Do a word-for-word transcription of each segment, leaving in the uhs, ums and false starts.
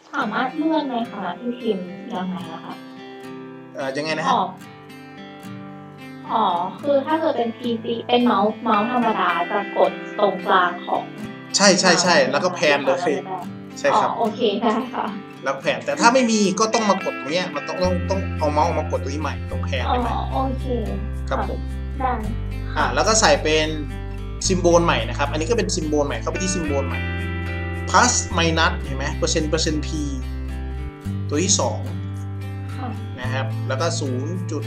สามารถเลื่อนในขณะที่พิมพ์ยังไงนะคะเอ่อยังไงนะฮะอ๋อคือถ้าเกิดเป็น พี ซี เป็นเมาส์เมาส์ธรรมดาจะกดตรงกลางของใช่ใช่ใช่แล้วก็แพนเลยใช่ครับโอเคได้ค่ะแล้วแพนแต่ถ้าไม่มีก็ต้องมากดตรงเนี้ยมันต้องต้องต้องเอาเมาส์มากดตรงนี้ใหม่ตรงแพนใหม่โอเคครับผมได้อ่าแล้วก็ใส่เป็นซิมโบลใหม่นะครับอันนี้ก็เป็นซิมโบลใหม่เข้าไปที่ซิมโบลใหม่ plus minus เห็นไหมเปอร์เซ็นต์เปอร์เซ็นต์ p ตัวที่สองนะครับแล้วก็ศูนย์จุด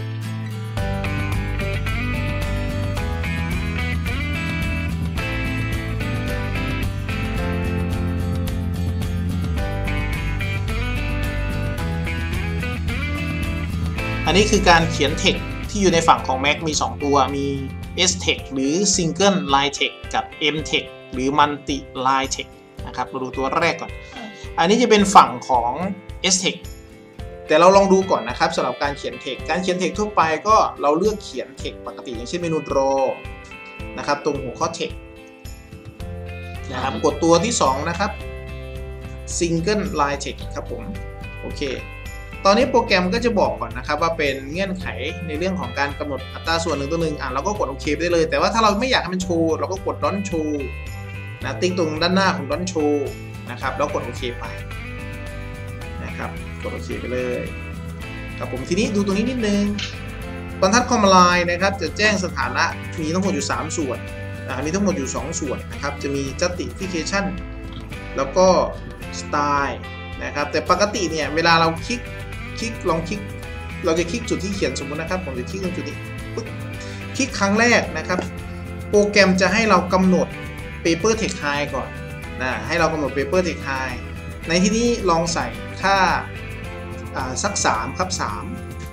อันนี้คือการเขียน text ที่อยู่ในฝั่งของ Mac มีสองตัวมี S-text หรือ Single Line Text กับ M-text หรือ Multi Line Text นะครับมาดูตัวแรกก่อนอันนี้จะเป็นฝั่งของ S-text แต่เราลองดูก่อนนะครับสำหรับการเขียน text การเขียน text ทั่วไปก็เราเลือกเขียน text ปกติอย่างเช่นเมนู draw นะครับตรงหัวข้อ text นะครับกดตัวที่สองนะครับ Single Line Text ครับผมโอเคตอนนี้โปรแกรมก็จะบอกก่อนนะครับว่าเป็นเงื่อนไขในเรื่องของการกำหนดอัตราส่วนหนึ่งต่อหนึ่งอ่ะเราก็กดโอเคได้เลยแต่ว่าถ้าเราไม่อยากให้มันโชว์เราก็กด Don't Show นะติ๊กตรงด้านหน้าของ Don't Show นะครับแล้วกดโอเคไปนะครับกดโอเคไปเลยครับผมทีนี้ดูตรงนี้นิดนึงบรรทัดคอมไลน์นะครับจะแจ้งสถานะมีทั้งหมดอยู่สามส่วนอ่ามีทั้งหมดอยู่สองส่วนนะครับจะมี justification แล้วก็ style นะครับแต่ปกติเนี่ยเวลาเราคลิกคลิกลองคลิกเราจะคลิกจุดที่เขียนสมมตินะครับผมจะคลิกตรงจุดนี้ปึ๊บคลิกครั้งแรกนะครับโปรแกรมจะให้เรากำหนด paper text high ก่อนนะให้เรากำหนด paper text high ในที่นี้ลองใส่ค่าสักสามครับสาม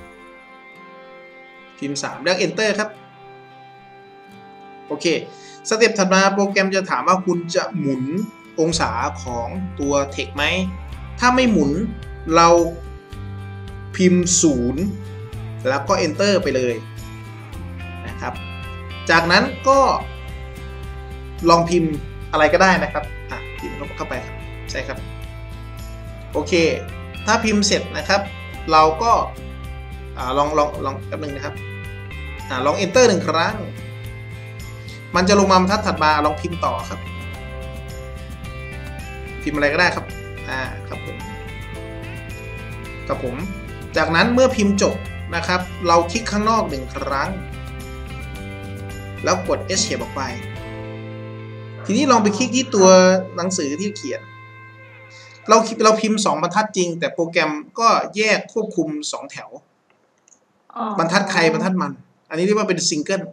พิมพ์สามแล้ว enter ครับโอเคสเต็ปถัดมาโปรแกรมจะถามว่าคุณจะหมุนองศาของตัว text ไหมถ้าไม่หมุนเราพิมพ์ศูนย์แล้วก็ enter ไปเลยนะครับจากนั้นก็ลองพิมพ์อะไรก็ได้นะครับอ่ะพิมพ์เข้าไปครับใช่ครับโอเคถ้าพิมพ์เสร็จนะครับเราก็อ่าลองลองลองแป๊บนึงนะครับอ่าลอง enter หนึ่งครั้งมันจะลงมาบรรทัดถัดมาลองพิมพ์ต่อครับพิมพ์อะไรก็ได้ครับอ่าครับผมครับผมจากนั้นเมื่อพิมพ์จบนะครับเราคลิกข้างนอกหนึ่งครั้งแล้วกด Escape ออกไปทีนี้ลองไปคลิกที่ตัวหนังสือที่เขียนเราเราพิมพ์สองบรรทัดจริงแต่โปรแกรมก็แยกควบคุมสองแถวบรรทัดใครบรรทัดมันอันนี้เรียกว่าเป็นซิงเกิล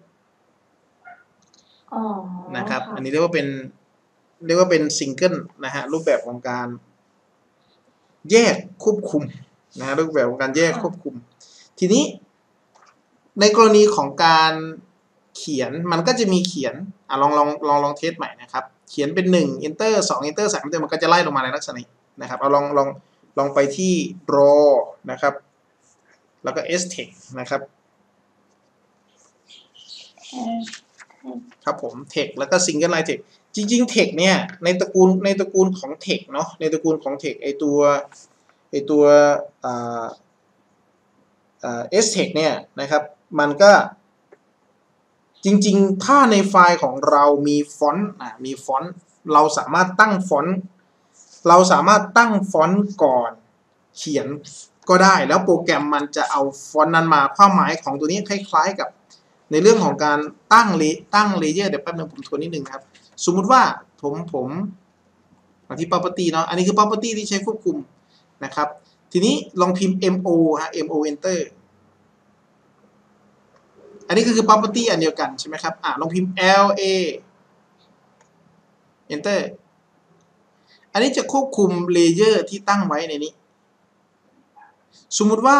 นะครับอันนี้เรียกว่าเป็นเรียกว่าเป็นซิงเกิลนะฮะรูปแบบของการแยกควบคุมนะฮะรูปแบบของการแยกควบคุมทีนี้ในกรณีของการเขียนมันก็จะมีเขียนอ่ะลองลองลองลองเทสใหม่นะครับเขียนเป็นหนึ่ง enter สอง enter สาม enter มันก็จะไล่ลงมาในลักษณะนี้นะครับเอาลองลองลองไปที่ draw นะครับแล้วก็ S-text นะครับครับผม text แล้วก็ single line text จริงๆ text เนี่ยในตระกูลในตระกูลของ text เนาะในตระกูลของ text ไอตัวไอตัวอ่าอ่า S-text เนี่ยนะครับมันก็จริงๆถ้าในไฟล์ของเรามีฟอนต์อ่ามีฟอนต์เราสามารถตั้งฟอนต์เราสามารถตั้งฟอนต์ก่อนเขียนก็ได้แล้วโปรแกรมมันจะเอาฟอนต์นั้นมาความหมายของตัวนี้คล้ายๆกับในเรื่องของการตั้งเลตั้งเลเยอร์เดี๋ยวแป๊บนึงผมทวนนิดนึงครับสมมุติว่าผมผมมาที่ property เนาะอันนี้คือ property ที่ใช้ควบคุมนะครับทีนี้ลองพิมพ์ mo ฮะ mo enter อันนี้คือ property อันเดียวกันใช่ไหมครับอ่ะลองพิมพ์ la enter อันนี้จะควบคุมเลเยอร์ที่ตั้งไว้ในนี้สมมุติว่า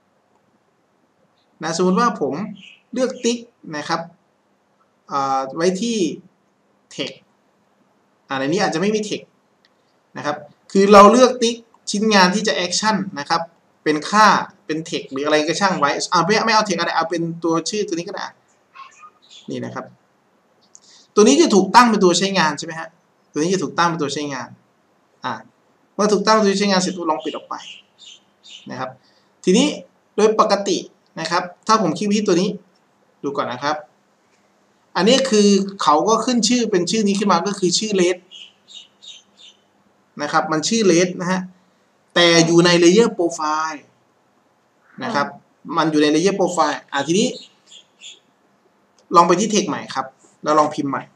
นะสมมุติว่าผมเลือกติ๊กนะครับไว้ที่ text อ่าในนี้อาจจะไม่มี text นะครับคือเราเลือกติ๊กชิ้นงานที่จะ action นะครับเป็นค่าเป็น text หรืออะไรก็ช่างไว้อ่าไม่ไม่เอา text อะไรเอาเป็นตัวชื่อตัวนี้ก็ได้นี่นะครับตัวนี้จะถูกตั้งเป็นตัวใช้งานใช่ไหมฮะตัวนี้จะถูกตั้งเป็นตัวใช้งานอ่าเมื่อถูกตั้งตัวนี้ใช้งานเสร็จลองปิดออกไปนะครับทีนี้โดยปกตินะครับถ้าผมคลิกไปที่ตัวนี้ดูก่อนนะครับอันนี้คือเขาก็ขึ้นชื่อเป็นชื่อนี้ขึ้นมาก็คือชื่อ เลด นะครับมันชื่อ เลด นะฮะแต่อยู่ใน Layer Profile นะครับมันอยู่ใน Layer Profile อ่ะทีนี้ลองไปที่ Text ใหม่ครับแล้วลองพิมพ์ใหม่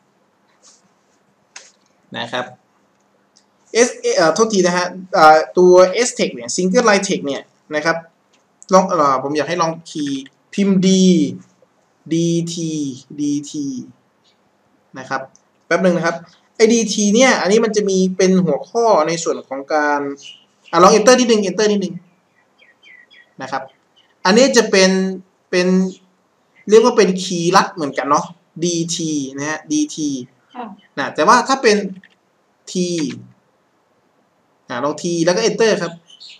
นะครับ S เอ่อโทษทีนะฮะตัว S text เนี่ย Single Line Text เนี่ยนะครับลองเอ่อผมอยากให้ลองคีย์พิมพ์ D dt dt นะครับแป๊บนึงนะครับไอ้ dt เนี่ยอันนี้มันจะมีเป็นหัวข้อในส่วนของการอ่ะลอง enter นิดนึง enter นิดนึงนะครับอันนี้จะเป็นเป็นเรียกว่าเป็นคีย์ลัดเหมือนกันเนาะ dt นะฮะ dt นะแต่ว่าถ้าเป็น t อ่ะลอง t แล้วก็ enter ครับ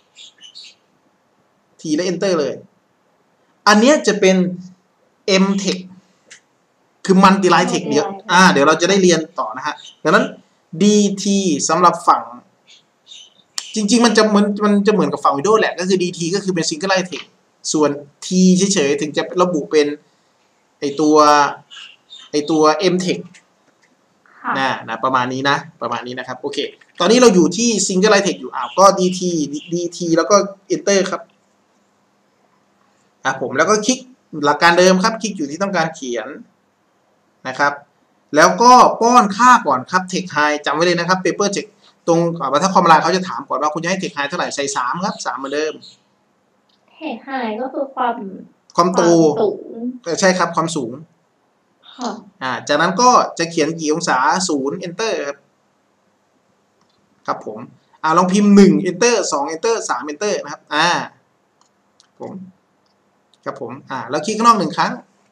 t แล้ว enter เลยอันนี้จะเป็น M text คือ multi line text เดียวอ่าเดี๋ยวเราจะได้เรียนต่อนะฮะดังนั้น dt สำหรับฝั่งจริงๆมันจะเหมือนมันจะเหมือนกับฝั่ง Windows แหละก็คือ dt ก็คือเป็น single line text ส่วน t เฉยๆถึงจะระบุเป็นไอตัวไอตัว M text นะนะประมาณนี้นะประมาณนี้นะครับโอเคตอนนี้เราอยู่ที่ single line text อยู่อ้าวก็ dt dt แล้วก็ enter ครับอ่ะผมแล้วก็คลิกหลักการเดิมครับคลิกอยู่ที่ต้องการเขียนนะครับแล้วก็ป้อนค่าก่อนครับ text high จำไว้เลยนะครับ paper text ตรงถ้าคอมไลน์เขาจะถามก่อนว่าคุณจะให้ text high เท่าไหร่ใส่สามครับสามเหมือนเดิม text high ก็คือความความโตสูงใช่ครับความสูงค่ะอ่าจากนั้นก็จะเขียนกี่องศาศูนย์ enter ครับครับผมอ่าลองพิมพ์หนึ่ง enter สอง enter สาม enter นะครับอ่าผมครับผมอ่าแล้วคลิกข้างนอกหนึ่งครั้ง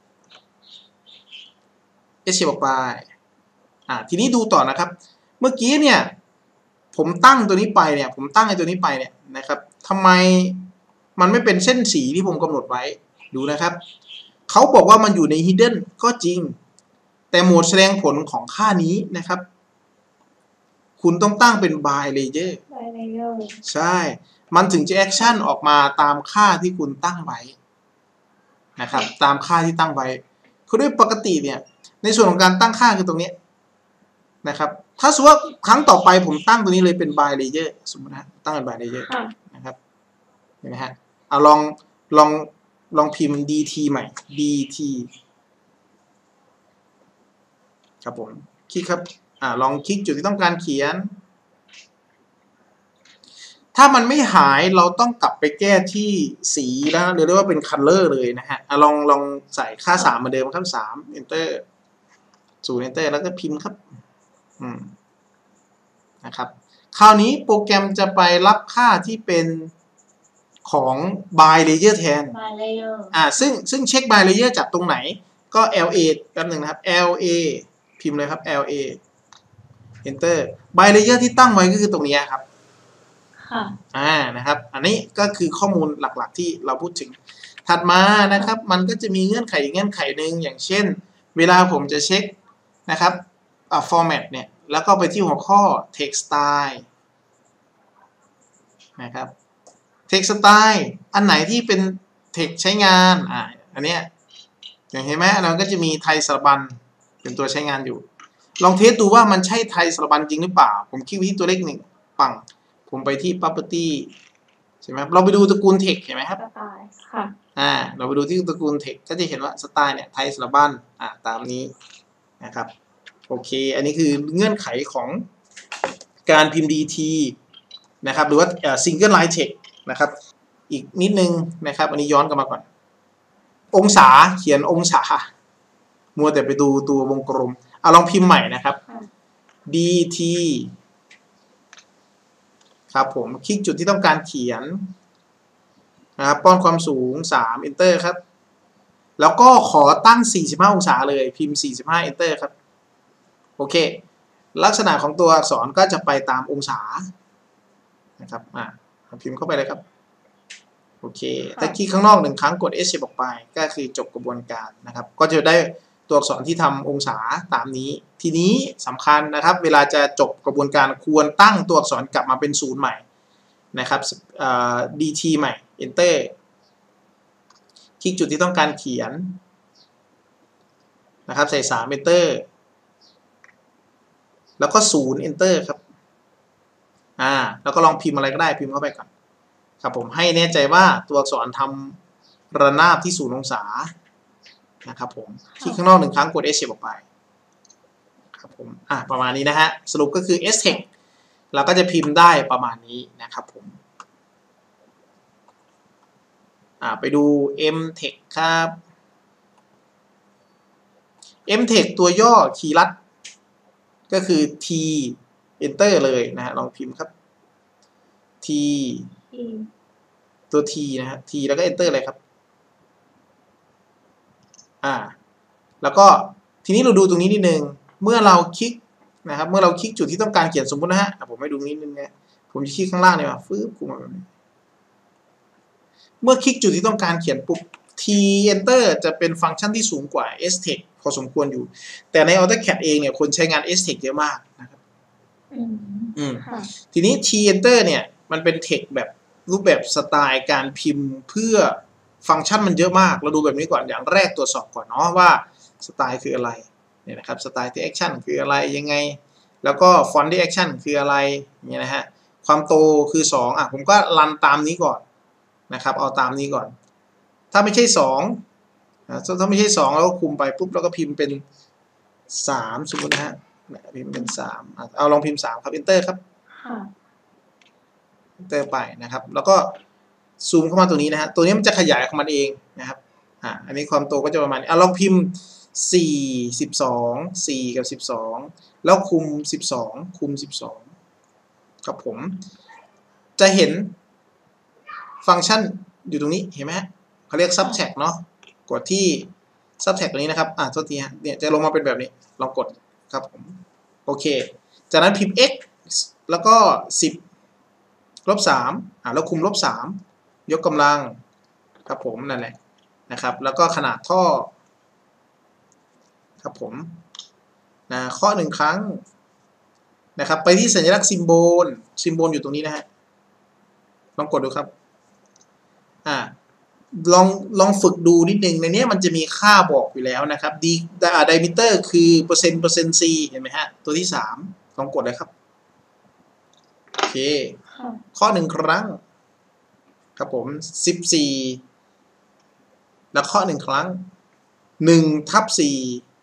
เอชออกไปอ่าทีนี้ดูต่อนะครับเมื่อกี้เนี่ยผมตั้งตัวนี้ไปเนี่ยผมตั้งไอ้ตัวนี้ไปเนี่ยนะครับทำไมมันไม่เป็นเส้นสีที่ผมกำหนดไว้ดูนะครับเขาบอกว่ามันอยู่ใน hidden ก็จริงแต่โหมดแสดงผลของค่านี้นะครับคุณต้องตั้งเป็น by layer by layer ใช่มันถึงจะ action ออกมาตามค่าที่คุณตั้งไว้นะครับตามค่าที่ตั้งไว้คือด้วยปกติเนี่ยในส่วนของการตั้งค่าคือตรงนี้นะครับถ้าสมมติว่าครั้งต่อไปผมตั้งตัวนี้เลยเป็น by layer สมมตินะตั้งเป็น by layer นะครับเห็นไหมฮะเอาลองลองลองพิมพ์ dt ใหม่ dt ครับผมคลิกครับอ่าลองคลิกจุดที่ต้องการเขียนถ้ามันไม่หายเราต้องกลับไปแก้ที่สีแล้วเรียกว่าเป็น color เลยนะฮะลองลองใส่ค่าสามเหมือนเดิมครับสาม enter ศูนย์ enter แล้วก็พิมพ์ครับอืมนะครับคราวนี้โปรแกรมจะไปรับค่าที่เป็นของ by layer แทน by layer อ่าซึ่งซึ่งเช็ค by layer จากตรงไหนก็ la แป๊บหนึ่งนะครับ la พิมพ์เลยครับ la enter by layer ที่ตั้งไว้ก็คือตรงนี้ครับค่ะอ่านะครับอันนี้ก็คือข้อมูลหลักๆที่เราพูดถึงถัดมานะครับมันก็จะมีเงื่อนไขเงื่อนไขหนึ่งอย่างเช่นเวลาผมจะเช็คนะครับอ่า format เนี่ยแล้วก็ไปที่หัวข้อ text style นะครับ text style อันไหนที่เป็น text ใช้งานอ่าอันเนี้ยอย่างเห็นไหมเราก็จะมีไทยสระบันเป็นตัวใช้งานอยู่ลองเทสดูว่ามันใช่ไทยสระบันจริงหรือเปล่าผมคลิกไปที่ตัวเลขหนึ่งปังผมไปที่ property ใช่ไหมครับเราไปดูตระกูล text เห็นไหมครับสไตล์ค่ะอ่าเราไปดูที่ตระกูล text ก็จะเห็นว่าสไตล์เนี่ยไทยสระบันอ่าตามนี้นะครับโอเคอันนี้คือเงื่อนไขของการพิมพ์ dt นะครับหรือว่า single line text นะครับอีกนิดนึงนะครับอันนี้ย้อนกลับมาก่อนองศาเขียนองศามัวแต่ไปดูตัววงกลมเอาลองพิมพ์ใหม่นะครับ dt ครับผมคลิกจุดที่ต้องการเขียนนะครับป้อนความสูงสาม enter ครับแล้วก็ขอตั้งสี่สิบห้าองศาเลยพิมพ์สี่สิบห้า enter ครับโอเคลักษณะของตัวอักษรก็จะไปตามองศานะครับอ่าพิมพ์เข้าไปเลยครับโอเคถ้าคลิกข้างนอกหนึ่งครั้งกด escape ออกไปก็คือจบกระบวนการนะครับก็จะได้ตัวอักษรที่ทำองศาตามนี้ทีนี้สำคัญนะครับเวลาจะจบกระบวนการควรตั้งตัวอักษรกลับมาเป็นศูนย์ใหม่นะครับ dt ใหม่ enter คลิกจุดที่ต้องการเขียนนะครับใส่สาม enter แล้วก็ศูนย์ enter ครับอ่าแล้วก็ลองพิมพ์อะไรก็ได้พิมพ์เข้าไปก่อนครับผมให้แน่ใจว่าตัวอักษรทำระนาบที่ศูนย์องศานะครับผมคลิกข้างนอกหนึ่งครั้งกด escape ออกไปครับผมอ่าประมาณนี้นะฮะสรุปก็คือ stex เราก็จะพิมพ์ได้ประมาณนี้นะครับผมอ่าไปดู mtex ครับ mtex ตัวย่อคีย์ลัดก็คือ t enter เลยนะฮะลองพิมพ์ครับ t ตัว t นะฮะ t แล้วก็ enter เลยครับอ่าแล้วก็ทีนี้เราดูตรงนี้นิดนึงเมื่อเราคลิกนะครับเมื่อเราคลิกจุดที่ต้องการเขียนสมมตินะฮะผมให้ดูนิดนึงนะผมจะคลิกข้างล่างเนี่ยมาฟื้นกูมาแบบนี้เมื่อคลิกจุดที่ต้องการเขียนปุ๊บ t enter จะเป็นฟังก์ชันที่สูงกว่า stex พอสมควรอยู่แต่ใน AutoCAD เองเนี่ยคนใช้งาน stex เยอะมากนะครับอืมทีนี้ t enter เนี่ยมันเป็น text แบบรูปแบบสไตล์การพิมพ์เพื่อฟังก์ชันมันเยอะมากเราดูแบบนี้ก่อนอย่างแรกตรวจสอบก่อนเนาะว่าสไตล์คืออะไรเนี่ยนะครับสไตล์ที่แอคชั่นคืออะไรยังไงแล้วก็ฟอนต์ที่แอคชั่นคืออะไรเนี่ยนะฮะความโตคือสองอ่ะผมก็รันตามนี้ก่อนนะครับเอาตามนี้ก่อนถ้าไม่ใช่สองนะถ้าไม่ใช่สองแล้วก็คุมไปปุ๊บแล้วก็พิมพ์เป็นสามสมมตินะฮะพิมพ์เป็นสามเอาลองพิมพ์สามครับ enter ครับ enter ไปนะครับแล้วก็ซูมเข้ามาตัวนี้นะฮะตัวนี้มันจะขยายของมันเองนะครับอ่าอันนี้ความโตก็จะประมาณนี้อ่ะลองพิมพ์สี่ สิบสอง สี่กับสิบสองแล้วคุมสิบสองคุมสิบสองครับผมจะเห็นฟังก์ชันอยู่ตรงนี้เห็นไหมฮะเขาเรียก subtract เนาะกดที่ subtract ตัวนี้นะครับอ่าโทษทีฮะเนี่ยจะลงมาเป็นแบบนี้ลองกดครับผมโอเคจากนั้นพิมพ์ x แล้วก็สิบลบสามอ่าแล้วคุมลบสามยกกำลังครับผมนั่นแหละนะครับแล้วก็ขนาดท่อครับผมนะข้อหนึ่งครั้งนะครับไปที่สัญลักษณ์ซิมโบลซิมโบลอยู่ตรงนี้นะฮะลองกดดูครับอ่าลองลองฝึกดูนิดนึงในนี้มันจะมีค่าบอกอยู่แล้วนะครับดีไดมิเตอร์คือเปอร์เซ็นต์เปอร์เซ็นต์ c เห็นไหมฮะตัวที่สามลองกดเลยครับโอเคข้อหนึ่งครั้งครับผมสิบสี่แล้วข้อหนึ่งครั้งหนึ่งทับสี่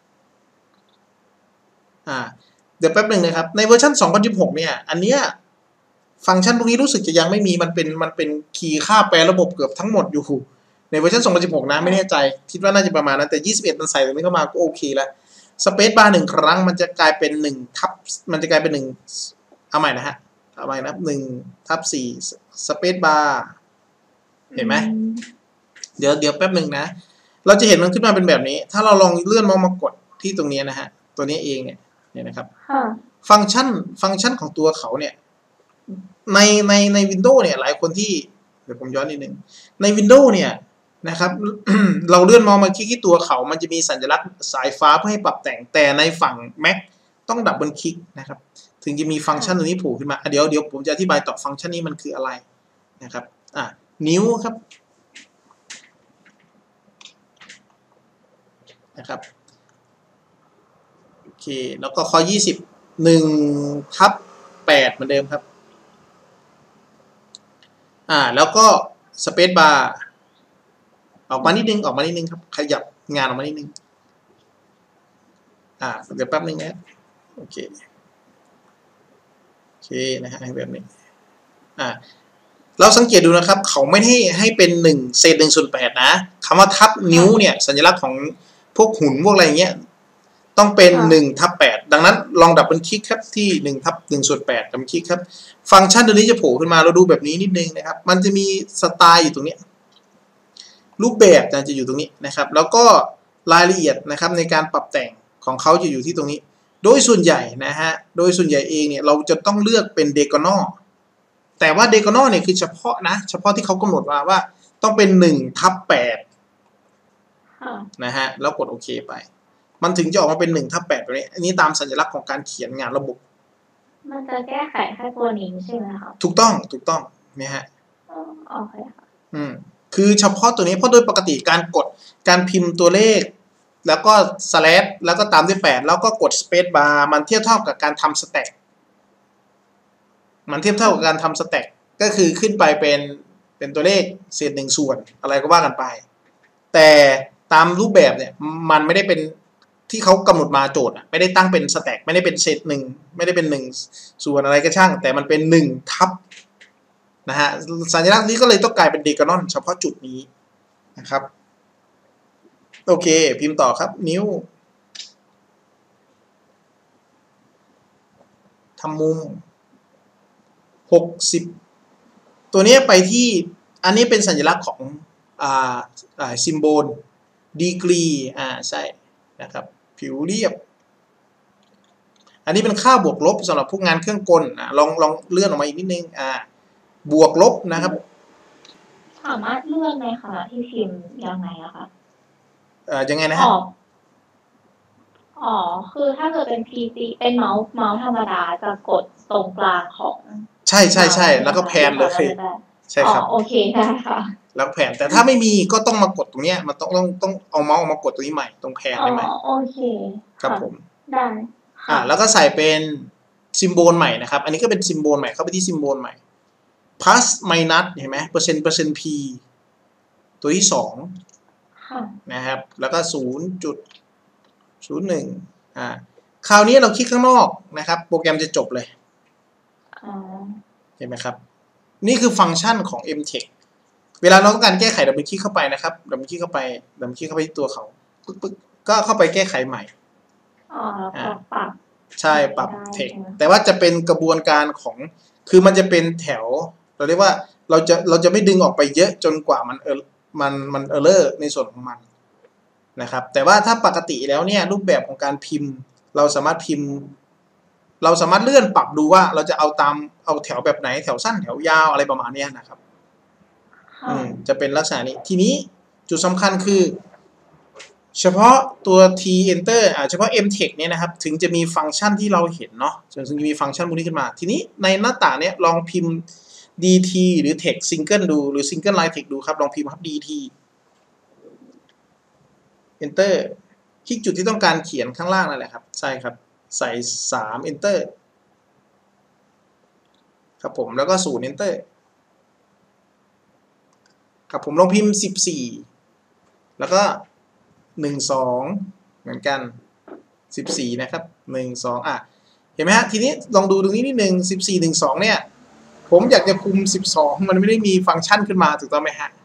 อ่าเดี๋ยวแป๊บหนึ่งนะครับในเวอร์ชันสองพันสิบหกเนี่ยอันเนี้ยฟังก์ชันพวกนี้รู้สึกจะยังไม่มีมันเป็นมันเป็นคีย์ค่าแปลระบบเกือบทั้งหมดอยู่ในเวอร์ชันสองพันสิบหกนะไม่แน่ใจคิดว่าน่าจะประมาณนั้นแต่ยี่สิบเอ็ดมันใส่ตรงนี้เข้ามาก็โอเคแล้วสเปซบาร์หนึ่งครั้งมันจะกลายเป็นหนึ่งทับมันจะกลายเป็นหนึ่งเอาใหม่นะฮะเอาใหม่นะหนึ่งทับสี่สเปซบาร์เห็นไหมเดี๋ยวเดี๋ยวแป๊บหนึ่งนะเราจะเห็นมันขึ้นมาเป็นแบบนี้ถ้าเราลองเลื่อนเมาส์มากดที่ตรงนี้นะฮะตัวนี้เองเนี่ยเนี่ยนะครับฟังก์ชันฟังก์ชันของตัวเขาเนี่ยในในใน Windows เนี่ยหลายคนที่เดี๋ยวผมย้อนนิดนึงใน Windows เนี่ยนะครับ เราเลื่อนเมาส์มาคลิกที่ตัวเขามันจะมีสัญลักษณ์สายฟ้าเพื่อให้ปรับแต่งแต่ในฝั่ง Mac ต้องดับเบิลคลิกนะครับถึงจะมีฟังก์ชันตัวนี้โผล่ขึ้นมาเดี๋ยวเดี๋ยวผมจะอธิบายต่อฟังก์ชันนี้มันคืออะไรนะครับอ่ะนิ้วครับนะครับโอเคแล้วก็ข้อยี่สิบ หนึ่งทับแปดเหมือนเดิมครับอ่าแล้วก็สเปซบาร์ออกมานิดนึงออกมานิดนึงครับขยับงานออกมานิดนึงอ่าเดี๋ยวแป๊บนึงนะโอเคโอเคนะฮะแบบนี้อ่าเราสังเกตดูนะครับเขาไม่ให้ให้เป็นหนึ่งเศษหนึ่งส่วนแปดนะคำว่าทับนิ้วเนี่ยสัญลักษณ์ของพวกหุ่นพวกอะไรเงี้ยต้องเป็นหนึ่งทับแปดดังนั้นลองดับเบิลคลิกครับที่หนึ่งทับหนึ่งส่วนแปดดับเบิลคลิกครับฟังก์ชันตัวนี้จะโผล่ขึ้นมาเราดูแบบนี้นิดนึงนะครับมันจะมีสไตล์อยู่ตรงนี้รูปแบบจะอยู่ตรงนี้นะครับแล้วก็รายละเอียดนะครับในการปรับแต่งของเขาจะอยู่ที่ตรงนี้โดยส่วนใหญ่นะฮะโดยส่วนใหญ่เองเนี่ยเราจะต้องเลือกเป็น diagonal แต่ว่า diagonal เนี่ยคือเฉพาะนะเฉพาะที่เขากำหนดมาว่าต้องเป็นหนึ่งทับแปดนะฮะแล้วกดโอเคไปมันถึงจะออกมาเป็นหนึ่งทับแปดแบบนี้อันนี้ตามสัญลักษณ์ของการเขียนงานระบบมันจะแก้ไขแค่ตัวนี้ใช่ไหมคะถูกต้องถูกต้องเนี่ยฮะโอเคค่ะอืมคือเฉพาะตัวนี้เพราะโดยปกติการกดการพิมพ์ตัวเลขแล้วก็ slash แล้วก็ตามด้วยแปดแล้วก็กด space bar มันเทียบเท่ากับการทำ stack มันเทียบเท่ากับการทำ stack ก็คือขึ้นไปเป็นเป็นตัวเลขเศษหนึ่งส่วนอะไรก็ว่ากันไปแต่ตามรูปแบบเนี่ยมันไม่ได้เป็นที่เขากำหนดมาโจทย์ไม่ได้ตั้งเป็นสแต็กไม่ได้เป็นเศษหนึ่งไม่ได้เป็นหนึ่งส่วนอะไรก็ช่างแต่มันเป็นหนึ่งทับนะฮะสัญลักษณ์นี้ก็เลยต้องกลายเป็นเดกานอนเฉพาะจุดนี้นะครับโอเคพิมพ์ต่อครับนิ้วทำมุมหกสิบตัวนี้ไปที่อันนี้เป็นสัญลักษณ์ของอ่าอ่าซิมโบลดีกรีอ่าใช่นะครับผิวเรียบอันนี้เป็นค่าบวกลบสำหรับพวกงานเครื่องกลอ่ะลองลองเลื่อนออกมาอีกนิดนึงอ่าบวกลบนะครับสามารถเลื่อนในขณะที่พิมพ์ยังไงอะคะเอ่อยังไงนะฮะอ๋อคือถ้าเกิดเป็น พี ซี เป็นเมาส์เมาส์ธรรมดาจะกดตรงกลางของใช่ใช่ใช่แล้วก็แพนเลยใช่ครับโอเคได้ค่ะแล้วแผนแต่ถ้าไม่มีก็ต้องมากดตรงเนี้ยมันต้องต้องต้องเอาเมาส์ออกมากดตรงนี้ใหม่ตรงแผนได้ไหมโอเคครับผมได้อ่าแล้วก็ใส่เป็นซิมโบลใหม่นะครับอันนี้ก็เป็นซิมโบลใหม่เข้าไปที่ซิมโบลใหม่ plus minus เห็นไหมเปอร์เซ็นต์เปอร์เซ็นต์ p ตัวที่สองนะครับแล้วก็ศูนย์จุดศูนย์หนึ่งอ่าคราวนี้เราคลิกข้างนอกนะครับโปรแกรมจะจบเลยเห็นไหมครับนี่คือฟังก์ชันของ เอ็ม เทค เวลาเราต้องการแก้ไขดับเบิลคลิกเข้าไปนะครับดับเบิลคลิกเข้าไปดับเบิลคลิกเข้าไปที่ตัวเขาปึ๊กปึ๊กก็เข้าไปแก้ไขใหม่อ๋อปรับใช่ปรับเทคแต่ว่าจะเป็นกระบวนการของคือมันจะเป็นแถวเราเรียกว่าเราจะเราจะไม่ดึงออกไปเยอะจนกว่ามันเออมันมันเออร์เลอร์ในส่วนของมันนะครับแต่ว่าถ้าปกติแล้วเนี่ยรูปแบบของการพิมพ์เราสามารถพิมพ์เราสามารถเลื่อนปรับดูว่าเราจะเอาตามเอาแถวแบบไหนแถวสั้นแถวยาวอะไรประมาณนี้นะครับอืมจะเป็นลักษณะนี้ทีนี้จุดสำคัญคือเฉพาะตัว T enter อ่าเฉพาะ เอ็ม เทค เนี่ยนะครับถึงจะมีฟังก์ชันที่เราเห็นเนาะถึงจะมีฟังก์ชันพวกนี้ขึ้นมาทีนี้ในหน้าต่างเนี้ยลองพิมพ์ ดี ที หรือ text single ดูหรือ single line text ดูครับลองพิมพ์ครับ ดี ที enter คลิกจุดที่ต้องการเขียนข้างล่างนั่นแหละครับใช่ครับใส่สาม enter ครับผมแล้วก็ศูนย์ enter ครับผมลองพิมพ์สิบสี่แล้วก็หนึ่ง สองเหมือนกันสิบสี่นะครับหนึ่ง สองอ่ะเห็นไหมฮะทีนี้ลองดูตรงนี้นิดนึงสิบสี่ หนึ่ง สองเนี่ยผมอยากจะคุมสิบสองมันไม่ได้มีฟังก์ชันขึ้นมาถูกต้องไหมฮะ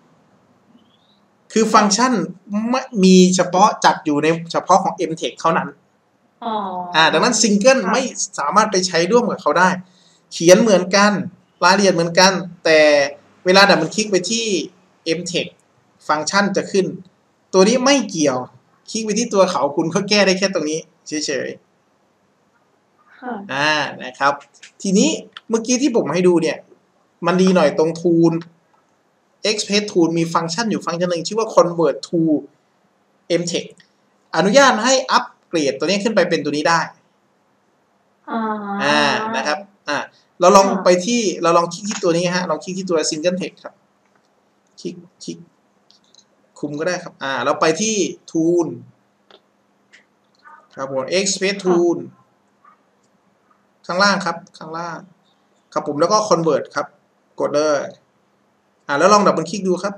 คือฟังก์ชันมีเฉพาะจัดอยู่ในเฉพาะของ เอ็ม เทค เท่านั้นอ๋ออ่าดังนั้นซิงเกิลไม่สามารถไปใช้ร่วมกับเขาได้เขียนเหมือนกันรายละเอียดเหมือนกันแต่เวลาดับเบิลคลิกไปที่ เอ็ม เทค ฟังก์ชันจะขึ้นตัวนี้ไม่เกี่ยวคลิกไปที่ตัวเขาคุณก็แก้ได้แค่ตรงนี้เฉยๆอ่านะครับทีนี้เมื่อกี้ที่ผมให้ดูเนี่ยมันดีหน่อยตรง tool express tool มีฟังก์ชันอยู่ฟังก์ชันหนึ่งชื่อว่า convert to เอ็ม เทค อนุญาตให้อัปเกรดตัวนี้ขึ้นไปเป็นตัวนี้ได้อ่านะครับอ่าเราลองไปที่เราลองคลิกที่ตัวนี้ฮะลองคลิกที่ตัว single text ครับคลิกคลิกคุมก็ได้ครับอ่าเราไปที่ tool ครับผม express tool ข้างล่างครับข้างล่างครับผมแล้วก็ convert ครับกดเลยอ่าแล้วลองดับเบิลคลิกดูครับ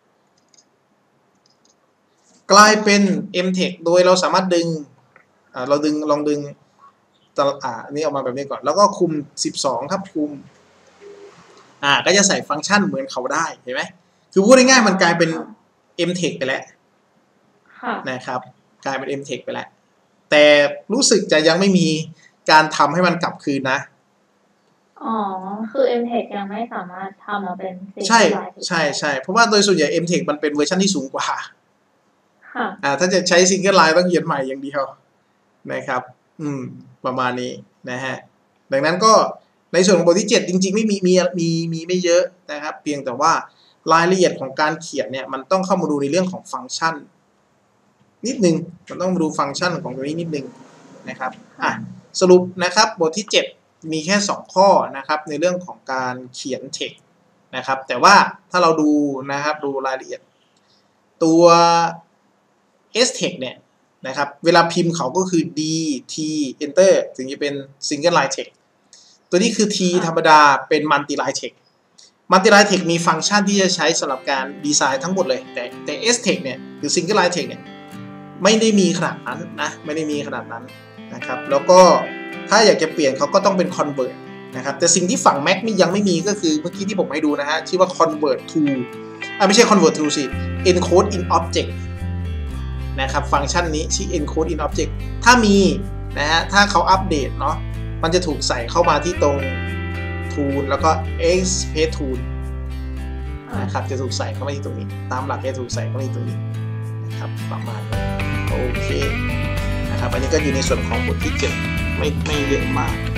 กลายเป็น เอ็ม เทค โดยเราสามารถดึงอ่าเราดึงลองดึงอ่านี่ออกมาแบบนี้ก่อนแล้วก็คุมสิบสองครับคุมอ่าก็จะใส่ฟังก์ชันเหมือนเขาได้เห็นไหมคือพูดง่ายๆมันกลายเป็น เอ็ม เทค ไปแล้วนะครับกลายเป็น เอ็ม เทค ไปแล้วแต่รู้สึกจะยังไม่มีการทำให้มันกลับคืนนะอ๋อคือ เอ็ม เทค ยังไม่สามารถทำมาเป็นใช่ใช่ใช่เพราะว่าโดยส่วนใหญ่ เอ็ม เทค มันเป็นเวอร์ชันที่สูงกว่าค่ะอ่าถ้าจะใช้ single line ต้องเขียนใหม่อย่างเดียวนะครับอืมประมาณนี้นะฮะดังนั้นก็ในส่วนของบทที่เจ็ดจริงๆไม่มีมีมีมีไม่เยอะนะครับเพียงแต่ว่ารายละเอียดของการเขียนเนี่ยมันต้องเข้ามาดูในเรื่องของฟังก์ชันนิดนึงมันต้องมาดูฟังก์ชันของตัวนี้นิดนึงนะครับอ่ะสรุปนะครับบทที่เจ็ดมีแค่สองข้อนะครับในเรื่องของการเขียน text นะครับแต่ว่าถ้าเราดูนะครับดูรายละเอียดตัว เอส เทค เนี่ยนะครับเวลาพิมพ์เขาก็คือ D T Enter ถึงจะเป็น Single Line Text ตัวนี้คือ T ธรรมดาเป็น Multi Line Text Multi Line Text มีฟังก์ชันที่จะใช้สำหรับการดีไซน์ทั้งหมดเลยแต่แต่ เอส เทค เนี่ยหรือ Single Line Text เนี่ยไม่ได้มีขนาดนั้นนะไม่ได้มีขนาดนั้นนะครับแล้วก็ถ้าอยากจะเปลี่ยนเขาก็ต้องเป็น Convert นะครับแต่สิ่งที่ฝั่ง Mac นี่ยังไม่มีก็คือเมื่อกี้ที่ผมให้ดูนะฮะชื่อว่า Convert to อ่ะไม่ใช่ Convert to สิ Encode in Object นะครับฟังก์ชันนี้ชื่อ Encode in Object ถ้ามีนะฮะถ้าเขาอัปเดตเนาะมันจะถูกใส่เข้ามาที่ตรง Tool แล้วก็ Express Tool นะครับจะถูกใส่เข้ามาที่ตรงนี้ตามหลักจะถูกใส่เข้ามาที่ตรงนี้นะครับประมาณนี้โอเคนะครับอันนี้ก็อยู่ในส่วนของบทที่เจ็ดไม่ไม่เยอะมาก